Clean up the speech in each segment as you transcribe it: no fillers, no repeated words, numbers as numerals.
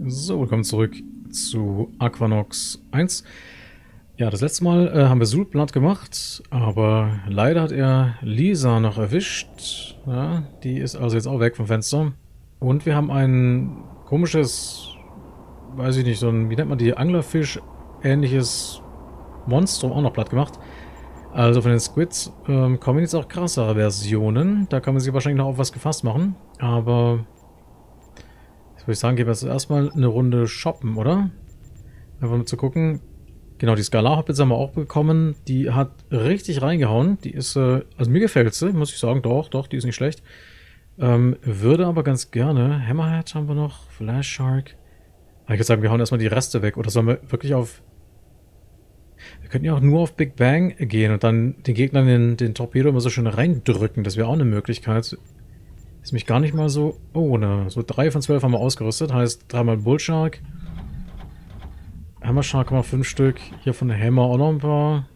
So, willkommen zurück zu Aquanox 1. Ja, das letzte Mal haben wir Sul platt gemacht, aber leider hat er Lisa noch erwischt. Ja, die ist also jetzt auch weg vom Fenster. Und wir haben ein komisches, weiß ich nicht, so ein, wie nennt man die, Anglerfisch-ähnliches Monstrum auch noch platt gemacht. Also von den Squids kommen jetzt auch krassere Versionen. Da kann man sich wahrscheinlich noch auf was gefasst machen. Aber würde ich sagen, gehen wir jetzt erstmal eine Runde shoppen, oder? Einfach mal zu gucken. Genau, die Skalar-Hobbits haben wir auch bekommen. Die hat richtig reingehauen. Die ist, also mir gefällt sie, muss ich sagen. Doch, die ist nicht schlecht. Würde aber ganz gerne. Hammerhead haben wir noch. Flash Shark. Ich würde sagen, wir hauen erstmal die Reste weg. Oder sollen wir wirklich auf... Wir könnten ja auch nur auf Big Bang gehen und dann den Gegnern den Torpedo immer so schön reindrücken. Das wäre auch eine Möglichkeit. Ist mich gar nicht mal so ohne. So 3 von 12 haben wir ausgerüstet. Heißt 3-mal Bullshark. Hammer Shark haben wir 5 Stück. Hier von der Hammer auch noch ein paar.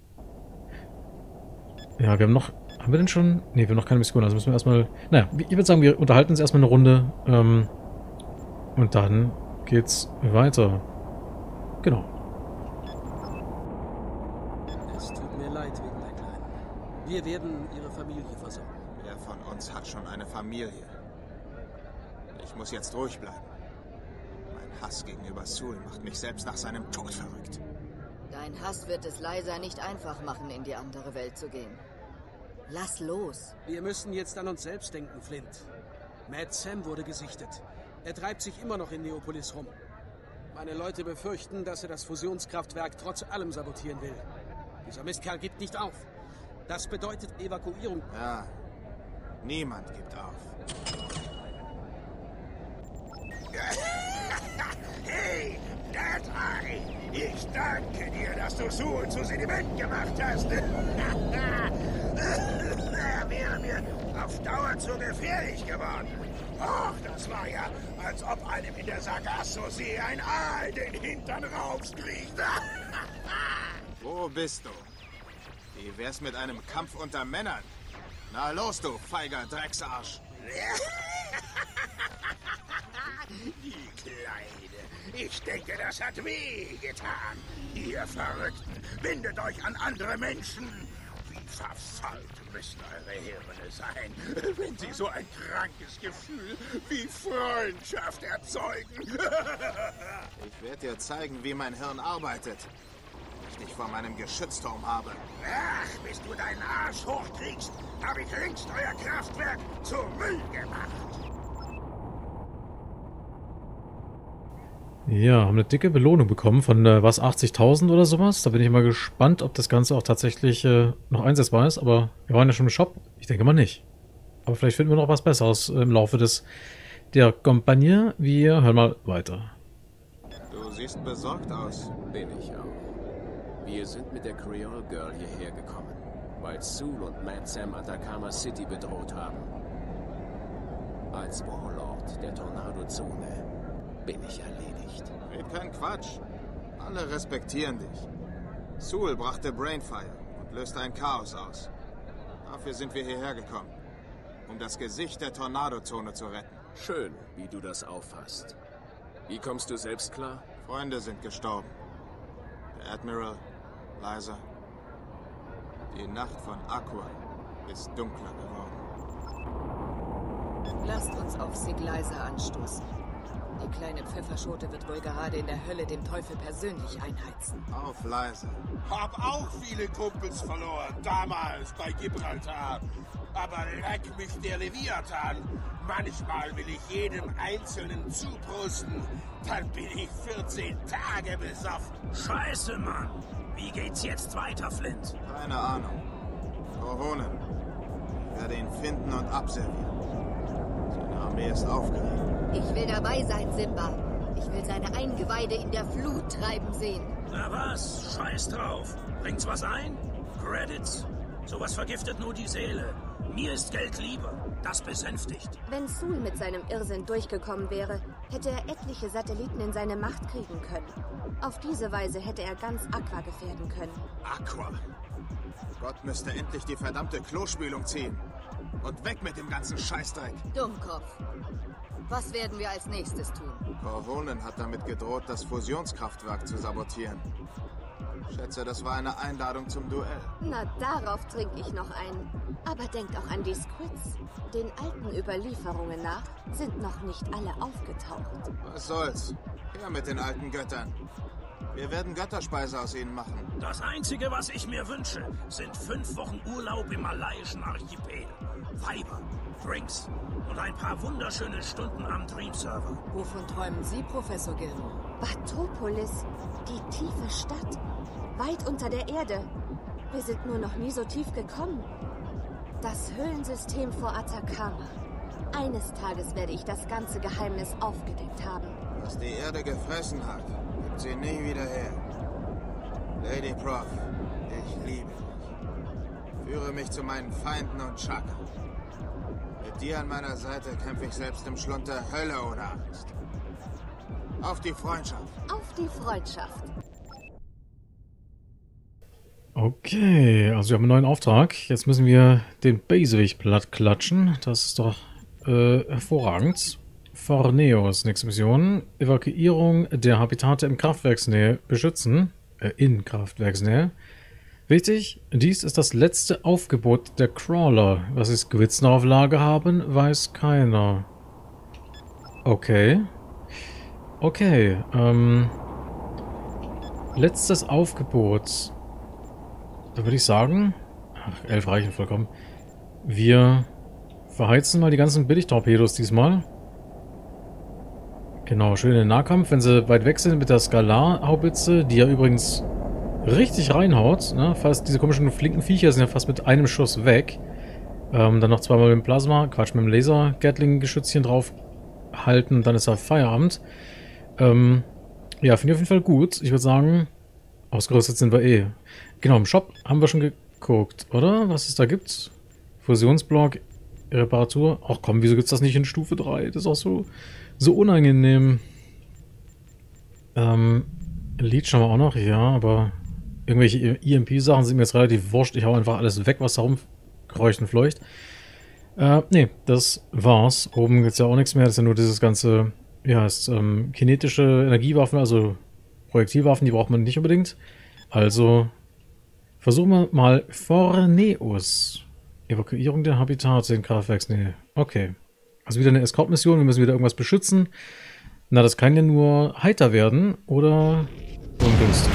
Ja, wir haben noch... Haben wir denn schon? Ne, wir haben noch keine Mission. Also müssen wir erstmal... Naja, ich würde sagen, wir unterhalten uns erstmal eine Runde. Und dann geht's weiter. Genau. Es tut mir leid wegen der Kleinen. Wir werden ihre Familie versorgen. Wer von uns hat schon eine Familie? Ich muss jetzt ruhig bleiben. Mein Hass gegenüber Sul macht mich selbst nach seinem Tod verrückt. Dein Hass wird es Liza nicht einfach machen, in die andere Welt zu gehen. Lass los. Wir müssen jetzt an uns selbst denken, Flint. Mad Sam wurde gesichtet. Er treibt sich immer noch in Neopolis rum. Meine Leute befürchten, dass er das Fusionskraftwerk trotz allem sabotieren will. Dieser Mistkerl gibt nicht auf. Das bedeutet Evakuierung. Ja, niemand gibt auf. Hey, Dead Eye! Ich danke dir, dass du Sul zu Sediment gemacht hast. Er wäre mir auf Dauer zu gefährlich geworden. Och, das war ja, als ob einem in der Sargasso-See ein Aal den Hintern rauskriecht. Wo bist du? Wie wär's mit einem Kampf unter Männern? Na los, du feiger Drecksarsch! Die Kleine. Ich denke, das hat weh getan. Ihr Verrückten, bindet euch an andere Menschen. Wie verfault müssen eure Hirne sein, wenn sie so ein krankes Gefühl wie Freundschaft erzeugen. Ich werde dir zeigen, wie mein Hirn arbeitet. Ich dich vor meinem Geschützturm habe. Ach, bis du deinen Arsch hochkriegst, habe ich längst euer Kraftwerk zu Müll gemacht. Ja, haben eine dicke Belohnung bekommen von, was, 80.000 oder sowas. Da bin ich mal gespannt, ob das Ganze auch tatsächlich noch einsetzbar ist. Aber wir waren ja schon im Shop. Ich denke mal nicht. Aber vielleicht finden wir noch was Besseres im Laufe der Kampagne. Wir hören mal weiter. Du siehst besorgt aus. Bin ich auch. Wir sind mit der Creole Girl hierher gekommen, weil Sul und Mad Sam Atacama City bedroht haben. Als Warlord der Tornado-Zone bin ich erledigt. Red kein Quatsch. Alle respektieren dich. Sul brachte Brainfire und löste ein Chaos aus. Dafür sind wir hierher gekommen. Um das Gesicht der Tornado-Zone zu retten. Schön, wie du das auffasst. Wie kommst du selbst klar? Freunde sind gestorben. Der Admiral, Liza. Die Nacht von Aqua ist dunkler geworden. Lasst uns auf Sig Liza anstoßen. Die kleine Pfefferschote wird wohl gerade in der Hölle dem Teufel persönlich einheizen. Auf Liza. Hab auch viele Kumpels verloren, damals bei Gibraltar. Aber leck mich der Leviathan. Manchmal will ich jedem Einzelnen zuprusten. Dann bin ich 14 Tage besoffen. Scheiße, Mann. Wie geht's jetzt weiter, Flint? Keine Ahnung. Rohonen. Ich werde ihn finden und abservieren. Seine Armee ist aufgeregt. Ich will dabei sein, Simba. Ich will seine Eingeweide in der Flut treiben sehen. Na was? Scheiß drauf. Bringt's was ein? Credits? Sowas vergiftet nur die Seele. Mir ist Geld lieber. Das besänftigt. Wenn Sul mit seinem Irrsinn durchgekommen wäre, hätte er etliche Satelliten in seine Macht kriegen können. Auf diese Weise hätte er ganz Aqua gefährden können. Aqua? Gott müsste endlich die verdammte Klospülung ziehen. Und weg mit dem ganzen Scheißdreck. Dummkopf. Was werden wir als nächstes tun? Corvonen hat damit gedroht, das Fusionskraftwerk zu sabotieren. Schätze, das war eine Einladung zum Duell. Na, darauf trinke ich noch ein. Aber denkt auch an die Squids. Den alten Überlieferungen nach sind noch nicht alle aufgetaucht. Was soll's? Her mit den alten Göttern. Wir werden Götterspeise aus ihnen machen. Das Einzige, was ich mir wünsche, sind 5 Wochen Urlaub im malaiischen Archipel. Weiber, Drinks und ein paar wunderschöne Stunden am Dream-Server. Wovon träumen Sie, Professor Gilmore? Batopolis, die tiefe Stadt. Weit unter der Erde. Wir sind nur noch nie so tief gekommen. Das Höhlensystem vor Atacama. Eines Tages werde ich das ganze Geheimnis aufgedeckt haben. Was die Erde gefressen hat, gibt sie nie wieder her. Lady Prof, ich liebe dich. Führe mich zu meinen Feinden und Chakra. Mit dir an meiner Seite kämpfe ich selbst im Schlund der Hölle ohne Angst. Auf die Freundschaft. Auf die Freundschaft. Okay, also wir haben einen neuen Auftrag. Jetzt müssen wir den Bösewicht platt klatschen. Das ist doch hervorragend. Forneos, nächste Mission. Evakuierung der Habitate im Kraftwerksnähe beschützen. In Kraftwerksnähe. Wichtig, dies ist das letzte Aufgebot der Crawler. Was die Squids noch auf Lager haben, weiß keiner. Okay. Okay, letztes Aufgebot. Da würde ich sagen, 11 reichen vollkommen. Wir verheizen mal die ganzen Billigtorpedos diesmal. Genau, schön in den Nahkampf. Wenn sie weit weg sind mit der Skalar-Haubitze, die ja übrigens richtig reinhaut. Ne? Fast diese komischen flinken Viecher sind ja fast mit einem Schuss weg. Dann noch zweimal mit dem Plasma, Quatsch, mit dem Laser-Gatling-Geschützchen drauf halten, dann ist er Feierabend. Ja, finde ich auf jeden Fall gut. Ich würde sagen, ausgerüstet sind wir eh. Genau, im Shop haben wir schon geguckt, oder? Was es da gibt. Fusionsblock, Reparatur. Ach komm, wieso gibt es das nicht in Stufe 3? Das ist auch so unangenehm. Lead schauen wir auch noch, ja, aber irgendwelche EMP-Sachen sind mir jetzt relativ wurscht. Ich hau einfach alles weg, was da rumkreucht und fleucht. Nee, das war's. Oben gibt's ja auch nichts mehr. Das ist ja nur dieses ganze, wie heißt kinetische Energiewaffen, also Projektilwaffen, die braucht man nicht unbedingt. Also versuchen wir mal Forneos. Evakuierung der Habitate in Kraftwerksnähe. Okay. Also wieder eine Escort-Mission. Wir müssen wieder irgendwas beschützen. Na, das kann ja nur heiter werden oder ungünstig.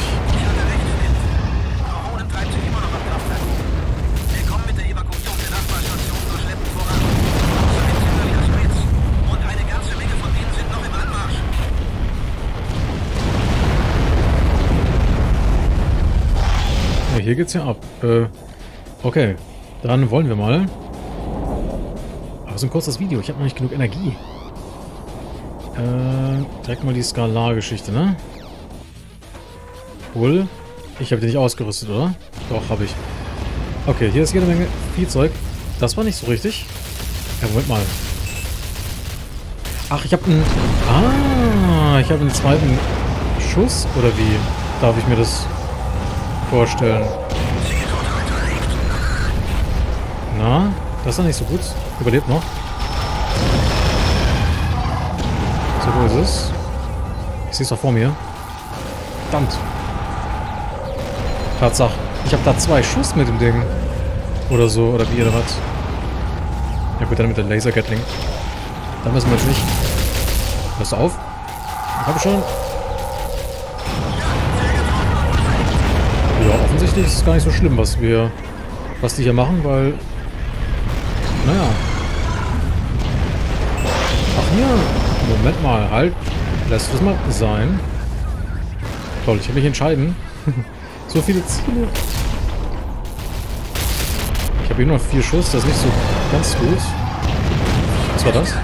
Ja, hier geht's ja ab. Okay. Dann wollen wir mal. Aber so ein kurzes Video. Ich habe noch nicht genug Energie. Direkt mal die Skalar-Geschichte, ne? Wohl. Ich habe die nicht ausgerüstet, oder? Doch, habe ich. Okay, hier ist jede Menge Viehzeug. Das war nicht so richtig. Ja, Moment mal. Ach, ich habe einen... Ah, ich habe einen zweiten Schuss, oder wie? Darf ich mir das vorstellen? Na, das ist doch nicht so gut. Überlebt noch. So, wo ist es? Ich sehe es doch vor mir. Verdammt. Tatsache. Ich habe da 2 Schuss mit dem Ding. Oder so, oder wie ihr das hat. Ja gut, dann mit der Laser-Gatling. Da müssen wir jetzt nicht. Pass auf. Ich habe schon. Ja, offensichtlich ist es gar nicht so schlimm, was die hier machen, weil... Naja. Ach hier. Moment mal, halt. Lass das mal sein. Toll, ich kann mich entscheiden. So viele Ziele. Ich habe hier nur noch 4 Schuss, das ist nicht so ganz gut. Was war das?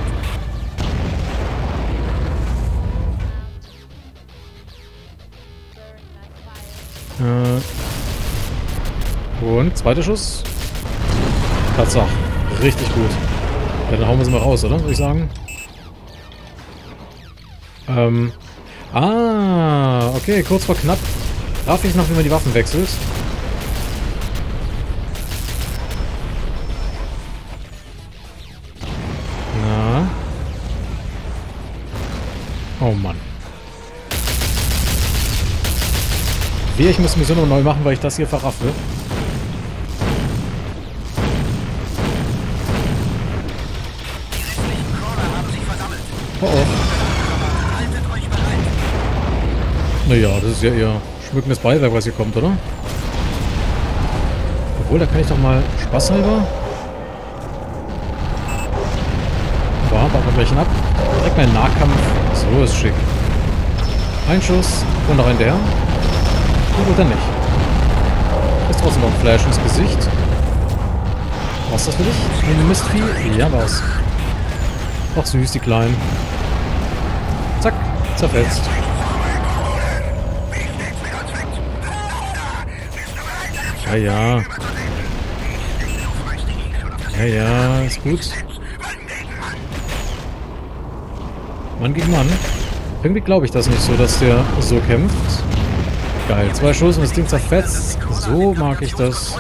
Und zweiter Schuss. Tatsache. Richtig gut. Ja, dann hauen wir sie mal raus, oder? Würde ich sagen. Okay, kurz vor knapp. Darf ich noch, wie man die Waffen wechselt? Na. Oh Mann. Ich muss die Mission noch neu machen, weil ich das hier verraffe. Oh oh. Naja, das ist ja eher schmückendes Beiwerk, was hier kommt, oder? Obwohl, da kann ich doch mal spaßhalber. Bauen wir gleich ab. Direkt mal in Nahkampf. So ist schick. Ein Schuss und noch ein der. Oder nicht. Ist trotzdem noch ein Flash ins Gesicht. Was ist das für dich? Ein Mistvieh? Ja, was? Ach süß, die Kleinen. Zack, zerfetzt. Ja, ja. Ja, ja, ist gut. Mann gegen Mann. Irgendwie glaube ich das nicht so, dass der so kämpft. Geil, 2 Schuss und das Ding zerfetzt. So mag ich das.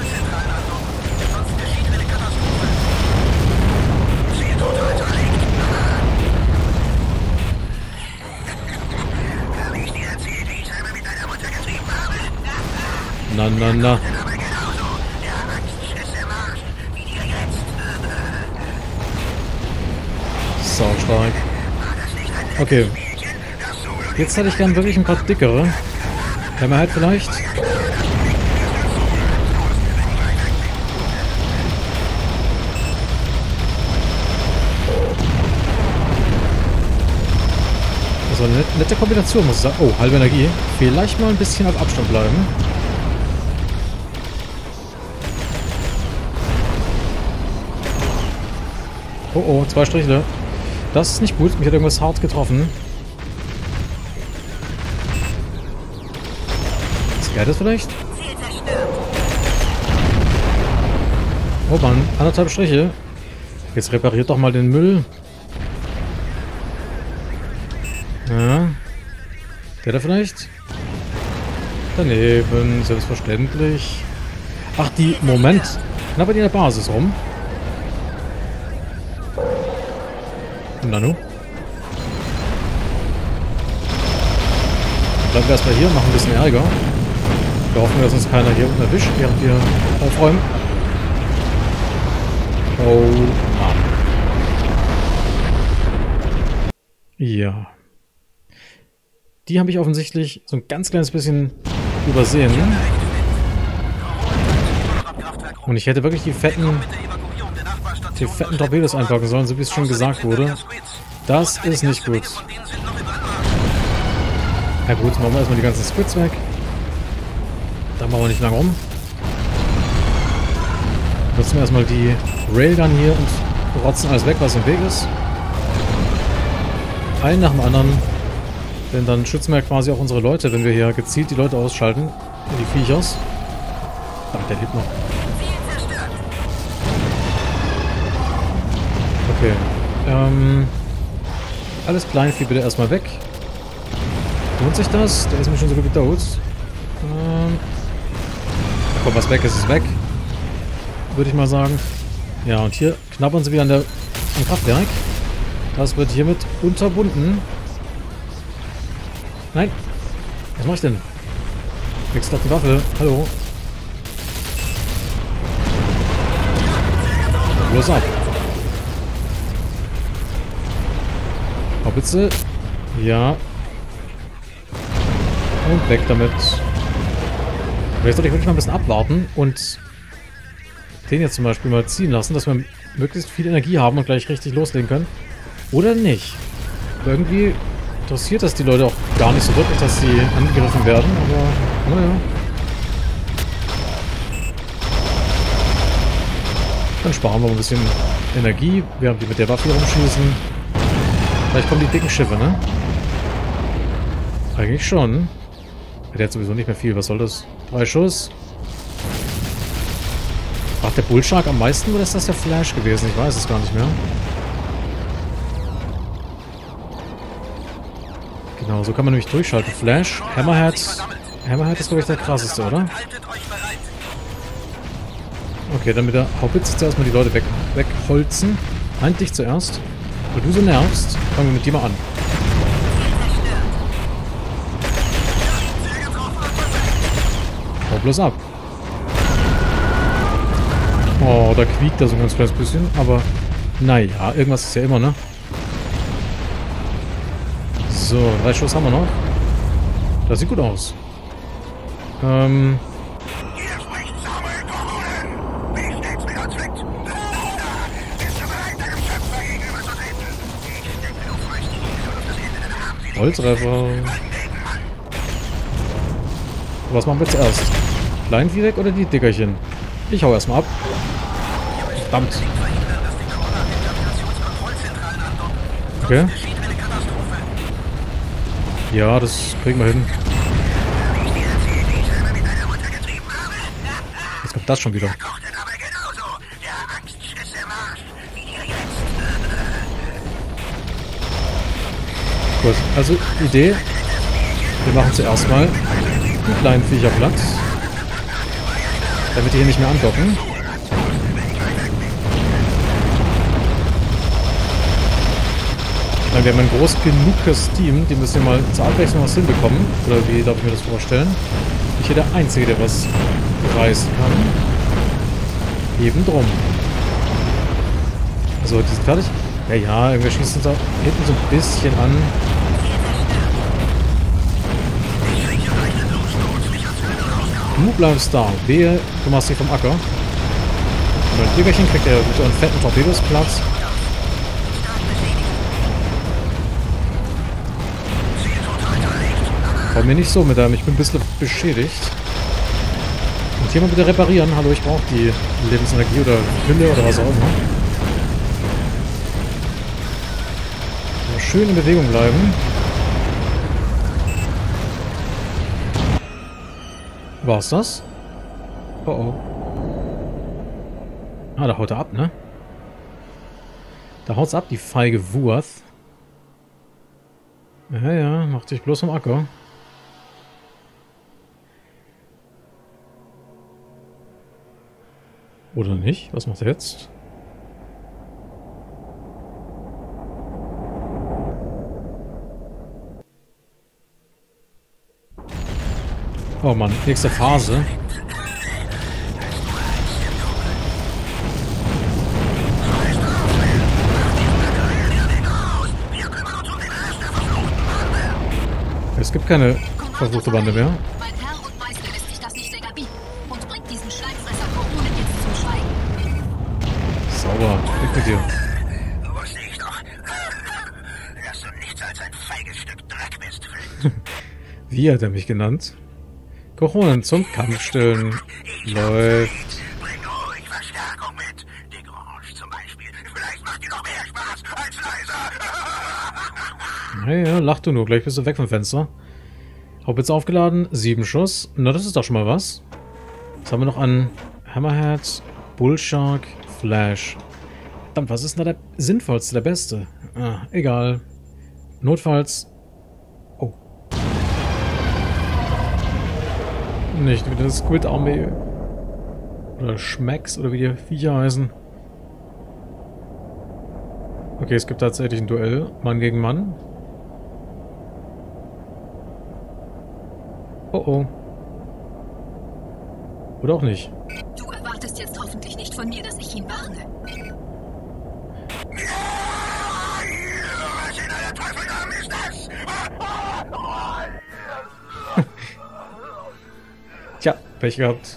Na, na, na. Saustark. Okay. Jetzt hätte ich gern wirklich ein paar dickere. Hammerhead vielleicht? Das war eine nette Kombination, muss ich sagen. Oh, halbe Energie. Vielleicht mal ein bisschen auf Abstand bleiben. Oh oh, 2 Striche. Das ist nicht gut. Mich hat irgendwas hart getroffen. Ja, das vielleicht? Oh Mann, 1,5 Striche. Jetzt repariert doch mal den Müll. Ja. Der da vielleicht? Daneben, selbstverständlich. Ach, die... Moment. Knabbert in der Basis rum. Nanu. Bleiben wir erstmal hier und machen ein bisschen Ärger. Wir hoffen, dass uns keiner hier unten erwischt, während wir aufräumen. Oh Mann. Ja. Die habe ich offensichtlich so ein ganz kleines bisschen übersehen. Und ich hätte wirklich die fetten Torpedos einpacken sollen, so wie es schon gesagt wurde. Das ist nicht gut. Ja gut, machen wir erstmal die ganzen Squids weg. Da machen wir nicht lange rum. Nutzen wir erstmal die Railgun hier und rotzen alles weg, was im Weg ist. Einen nach dem anderen. Denn dann schützen wir quasi auch unsere Leute, wenn wir hier gezielt die Leute ausschalten. Die Viechers. Ach, der lebt noch. Okay. Alles Kleinvieh bitte erstmal weg. Lohnt sich das? Der ist mir schon so gut gedauert. Komm, was weg ist, ist weg. Würde ich mal sagen. Ja, und hier knabbern sie wieder am Kraftwerk. Das wird hiermit unterbunden. Nein. Was mache ich denn? Wechselt auf die Waffe. Hallo. Los ab. Haubitze. Ja. Und weg damit. Jetzt sollte ich wirklich mal ein bisschen abwarten und den jetzt zum Beispiel mal ziehen lassen, dass wir möglichst viel Energie haben und gleich richtig loslegen können. Oder nicht. Aber irgendwie interessiert das die Leute auch gar nicht so wirklich, dass sie angegriffen werden, aber naja. Dann sparen wir ein bisschen Energie, während die mit der Waffe rumschießen. Vielleicht kommen die dicken Schiffe, ne? Eigentlich schon. Der hat sowieso nicht mehr viel. Was soll das? 3 Schuss. War der Bullshark am meisten oder ist das der Flash gewesen? Ich weiß es gar nicht mehr. Genau, so kann man nämlich durchschalten. Flash, Hammerhead. Hammerhead ist, glaube ich, der krasseste, oder? Okay, dann mit der Haubitze zuerst mal die Leute wegholzen. Halt dich zuerst. Weil du so nervst, fangen wir mit dir mal an. bloß ab. Oh, da quiekt er so ein ganz kleines bisschen, aber naja, irgendwas ist ja immer, ne? So, 3 Schuss haben wir noch. Das sieht gut aus. Volltreffer. Was machen wir zuerst? Kleinvieh weg oder die Dickerchen? Ich hau erstmal ab. Verdammt. Okay. Ja, das kriegen wir hin. Jetzt kommt das schon wieder. Gut, also Idee. Wir machen zuerst mal die kleinen Viecher platt. Damit die hier nicht mehr andocken. Wir haben ein groß genuges Team, die müssen ja mal zur Abwechslung was hinbekommen. Oder wie darf ich mir das vorstellen? Ich hier der Einzige, der was reißen kann. Eben drum. So, die sind fertig. Ja, ja, irgendwer schießt uns da hinten so ein bisschen an. Du bleibst da. Wehe, du machst dich vom Acker. Und ein Diggerchen kriegt ja mit einen fetten Torpedos Platz. Komm mir nicht so mit einem, ich bin ein bisschen beschädigt. Und hier mal bitte reparieren. Hallo, ich brauche die Lebensenergie oder Pille oder was auch immer. So, schön in Bewegung bleiben. War's das? Oh oh. Ah, da haut er ab, ne? Da haut's ab, die feige Wurth. Ja, ja, mach dich bloß vom Acker. Oder nicht? Was macht er jetzt? Oh Mann, nächste Phase. Es gibt keine verfluchte Bande mehr. Mein Herr und Meister lässt sich das nicht länger bieten und bringt diesen Schleimfresser Koronen jetzt zum Schweigen. Sauber, weg mit dir. Wusste ich doch, dass du nichts als ein feiges Stück Dreck bist. Wie hat er mich genannt? Koronen zum Kampfstillen. Läuft. Bring ruhig Verstärkung mit. Die Grange zum Beispiel. Vielleicht macht die noch mehr Spaß als leiser. Naja, lach du nur. Gleich bist du weg vom Fenster. Haubitz aufgeladen. 7 Schuss. Na, das ist doch schon mal was. Was haben wir noch an Hammerhead, Bullshark, Flash. Verdammt, was ist denn da der sinnvollste, der beste? Ah, egal. Notfalls... Oh. Nicht wieder das Squid Armee. Oder Schmecks, oder wie die Viecher heißen. Okay, es gibt tatsächlich ein Duell. Mann gegen Mann. Oh oh. Oder auch nicht. Du erwartest jetzt hoffentlich nicht von mir, dass ich ihn warne. Was in aller Teufelnamen ist das? Tja, Pech gehabt.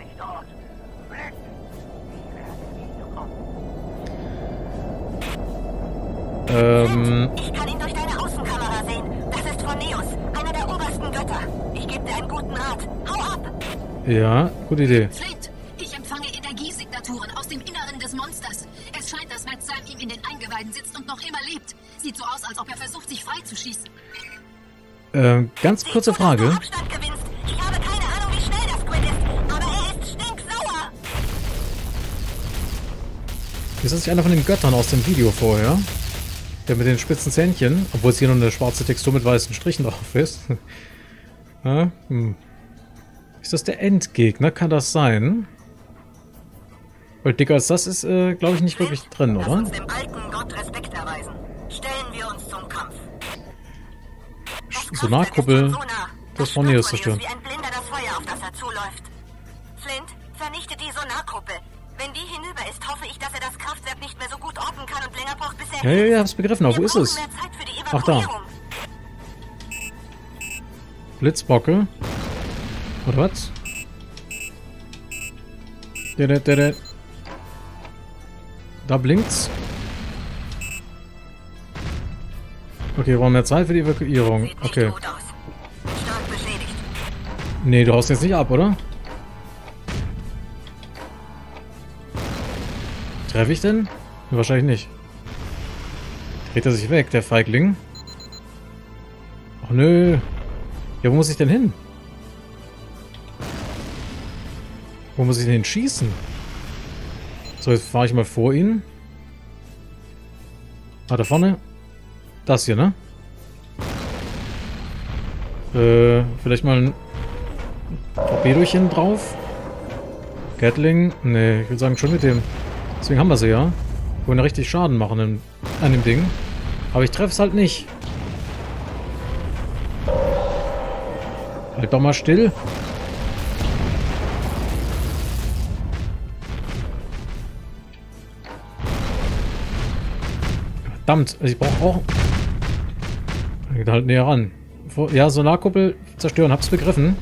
Ich kann ihn durch deine Außenkamera sehen. Das ist Phroneus, einer der obersten Götter. Ich gebe dir einen guten Rat. Hau ab! Ja, gute Idee. Flint, ich empfange Energiesignaturen aus dem Inneren des Monsters. Es scheint, dass Matt Sam ihm in den Eingeweiden sitzt und noch immer lebt. Sieht so aus, als ob er versucht, sich freizuschießen. Ganz kurze Frage. Abstand gewinnst. Ich habe keine Ahnung, wie schnell das Squid ist, aber er ist stinksauer. Ist das nicht einer von den Göttern aus dem Video vorher? Der mit den spitzen Zähnchen, obwohl es hier nur eine schwarze Textur mit weißen Strichen drauf ist. Ja, Ist das der Endgegner? Kann das sein? Weil dicker als das ist, glaube ich, nicht wirklich drin, oder? Lass uns dem alten Gott Respekt erweisen. Stellen wir uns zum Kampf. Sonarkuppel des Phroneus zerstören. Wie ein Blinder das Feuer, auf das er zuläuft. vernichtet die Sonarkuppel. Wenn die hinüber ist, hoffe ich, dass er das Kraftwerk nicht mehr so gut orten kann und länger braucht, bis er... Ja, hab's begriffen. Aber wo ist es? Ach, da. Blitzbocke. Oder was? Da blinkt's. Okay, wir brauchen mehr Zeit für die Evakuierung. Okay. Nee, du haust jetzt nicht ab, oder? Treffe ich denn? Wahrscheinlich nicht. Dreht er sich weg, der Feigling? Ach nö. Ja, wo muss ich denn hin? Wo muss ich denn schießen? So, jetzt fahre ich mal vor ihn. Ah, da vorne. Das hier, ne? Vielleicht mal ein Torpedochen drauf. Gatling. Ne, ich würde sagen schon mit dem. Deswegen haben wir sie ja. Wollen richtig Schaden machen an dem Ding. Aber ich treffe es halt nicht. Halt doch mal still. Verdammt, ich brauche auch... Geht halt näher ran. Ja, Solarkuppel zerstören, hab's begriffen.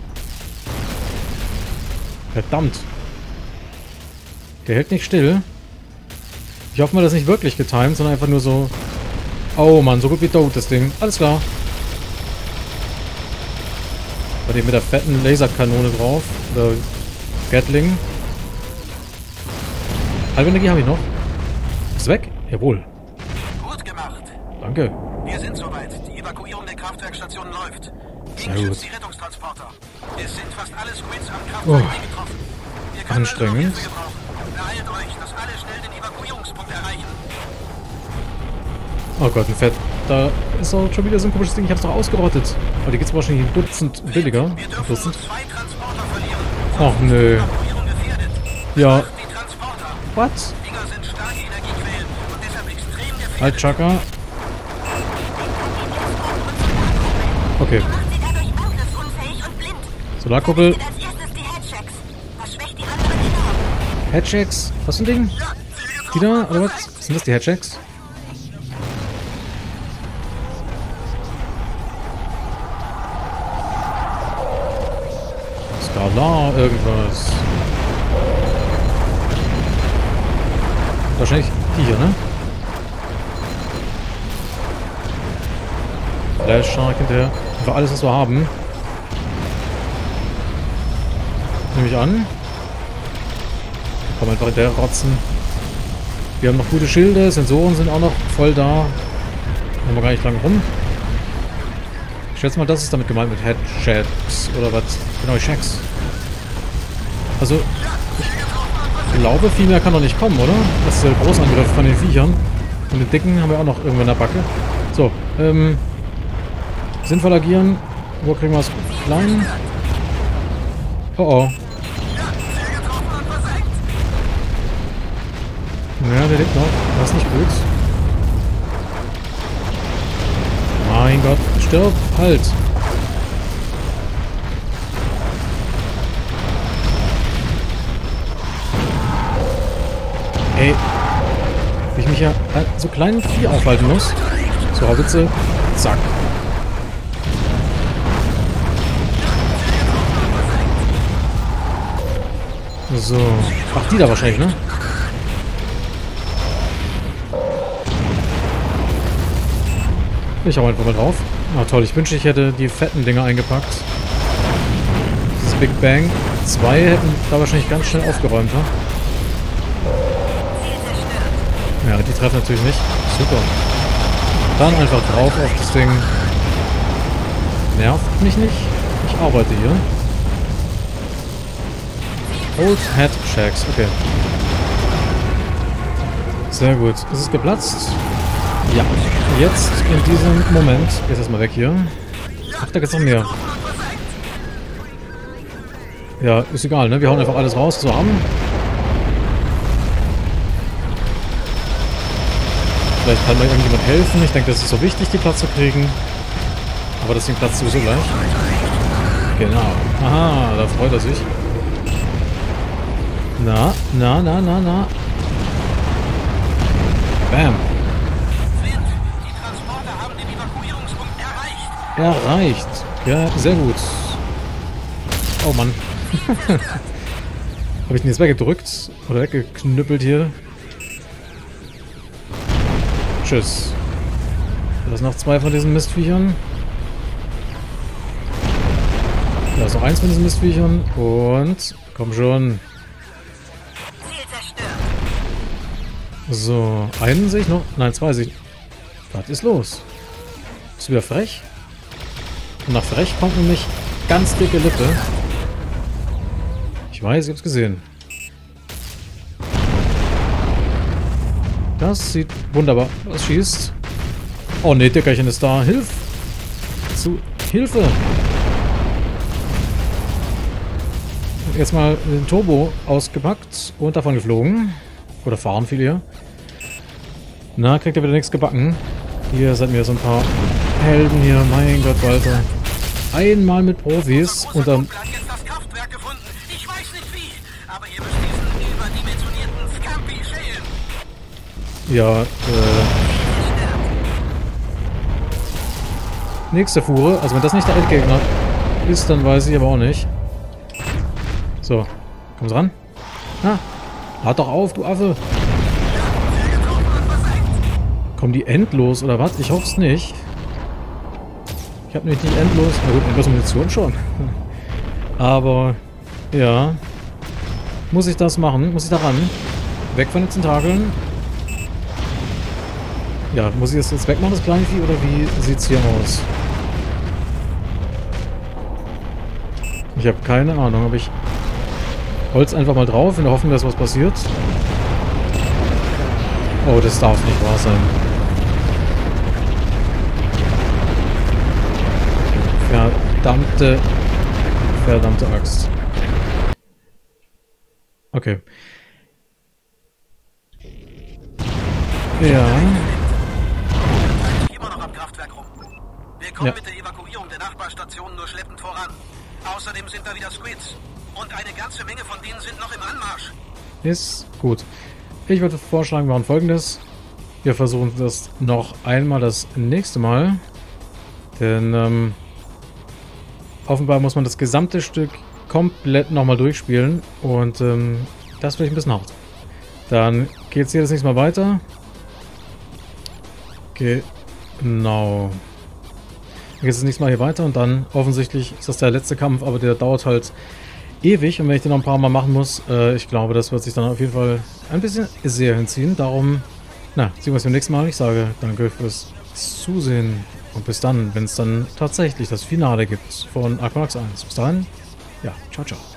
Verdammt. Der hält nicht still. Ich hoffe mal, das ist nicht wirklich getimed, sondern einfach nur so... Oh Mann, so gut wie tot das Ding. Alles klar. Bei dem mit der fetten Laserkanone drauf. Oder Gatling. Halbe Energie habe ich noch. Ist weg? Jawohl. Gut gemacht. Danke. Wir sind soweit. Die Evakuierung der Kraftwerkstation läuft. Sehr gut. Die Rettungstransporter. Es sind fast alle Squids am Kraftwerk getroffen. Wir können Anstrengend. also noch Hilfe gebrauchen. Beeilt euch, dass alle schnell den Evakuierungspunkt erreichen. Oh Gott, ein Fett. Da ist auch schon wieder so ein komisches Ding. Ich hab's doch ausgerottet. Aber die geht's wahrscheinlich ein Dutzend billiger. Wir dürfen nur 2 Transporter verlieren. Ach nö. Evakuierung gefährdet. Ja. Die Transporter. What? Dinger sind starke Energiequellen und deshalb extrem gefährdet. Halt, Chaka. Okay. Solarkuppel. Headchecks? Was für ein Ding? Die da? Oder was? Sind das die Headchecks? Skalar, irgendwas. Wahrscheinlich die hier, ne? Flash Shark hinterher. Einfach alles, was wir haben. Nehme ich an. Kann man einfach hinterher rotzen. Wir haben noch gute Schilde. Sensoren sind auch noch voll da. Haben wir gar nicht lang rum. Ich schätze mal, das ist damit gemeint mit Headchecks. Oder was? Genau, Checks. Also, ich glaube, viel mehr kann doch nicht kommen, oder? Das ist der Großangriff von den Viechern. Und den Dicken haben wir auch noch irgendwann in der Backe. So, sinnvoll agieren. Wo kriegen wir es klein? Oh oh. Ja, der lebt noch. Das ist nicht gut. Mein Gott. Stirb. Halt. Ey. Wie ich mich ja so kleinen Vieh aufhalten muss. So, Haubitze. Zack. So. Ach, die da wahrscheinlich, ne? Ich hau einfach mal drauf. Ah, toll. Ich wünschte, ich hätte die fetten Dinger eingepackt. Dieses Big Bang 2 hätten da wahrscheinlich ganz schnell aufgeräumt, ne? Ja, die treffen natürlich nicht. Super. Dann einfach drauf auf das Ding. Nervt mich nicht. Ich arbeite hier. Old Head Checks. Okay. Sehr gut. Ist es geplatzt? Ja. Jetzt in diesem Moment. Jetzt erstmal weg hier. Ach, da gibt's noch mehr. Ja, ist egal, ne? Wir hauen einfach alles raus, was wir haben. Vielleicht kann mir irgendjemand helfen. Ich denke, das ist so wichtig, die Platz zu kriegen. Aber das Ding platzt sowieso gleich. Genau. Aha, da freut er sich. Na. Bam. Flint, die Transporter haben den Evakuierungspunkt erreicht. Erreicht. Ja, sehr gut. Oh Mann. Habe ich den jetzt weggedrückt? Oder weggeknüppelt hier? Tschüss. Da sind noch 2 von diesen Mistviechern. Da ist noch 1 von diesen Mistviechern. Und... komm schon. So, einen sehe ich noch. Nein, 2 sehe ich. Was ist los? Ist wieder frech? Und nach frech kommt nämlich ganz dicke Lippe. Ich weiß, ich hab's gesehen. Das sieht wunderbar. Was schießt? Oh ne, Dickerchen ist da. Hilf! Zu Hilfe! Jetzt mal den Turbo ausgepackt und davon geflogen. Oder fahren viel eher. Na, kriegt er wieder nichts gebacken. Hier seid mir so ein paar Helden hier. Mein Gott, Walter. Einmal mit Profis und dann... Jetzt das Kraftwerk gefunden. Ich weiß nicht wie, aber ihr müsst diesen überdimensionierten Scampi schälen. Ja, nächste Fuhre. Also wenn das nicht der Endgegner ist, dann weiß ich aber auch nicht. So, kommst ran? Ah, lad doch auf, du Affe. Kommen die endlos oder was? Ich hoffe es nicht. Ich habe nämlich nicht endlos. Na gut, endlos Munition schon. Aber, ja. Muss ich das machen? Muss ich da ran? Weg von den Tentakeln. Ja, muss ich das jetzt wegmachen, das kleine Vieh, oder wie sieht es hier aus? Ich habe keine Ahnung, ob ich Holz einfach mal drauf, in der Hoffnung, dass was passiert. Oh, das darf nicht wahr sein. Verdammte Axt. Okay. Ja. Immer noch am Kraftwerk rum. Wir kommen mit der Evakuierung der Nachbarstationen nur schleppend voran. Außerdem sind da wieder Squids. Und eine ganze Menge von denen sind noch im Anmarsch. Ist gut. Ich würde vorschlagen, wir machen Folgendes. Wir versuchen das noch einmal das nächste Mal. Denn, offenbar muss man das gesamte Stück komplett nochmal durchspielen. Und, das finde ich ein bisschen hart. Dann geht es hier das nächste Mal weiter. Genau. Dann geht es das nächste Mal hier weiter. Und dann, offensichtlich, ist das der letzte Kampf. Aber der dauert halt ewig. Und wenn ich den noch ein paar Mal machen muss, ich glaube, das wird sich dann auf jeden Fall ein bisschen sehr hinziehen. Darum, na, sehen wir uns beim nächsten Mal. Ich sage danke fürs Zusehen. Und bis dann, wenn es dann tatsächlich das Finale gibt von Aquanox 1. Bis dahin, ja, ciao, ciao.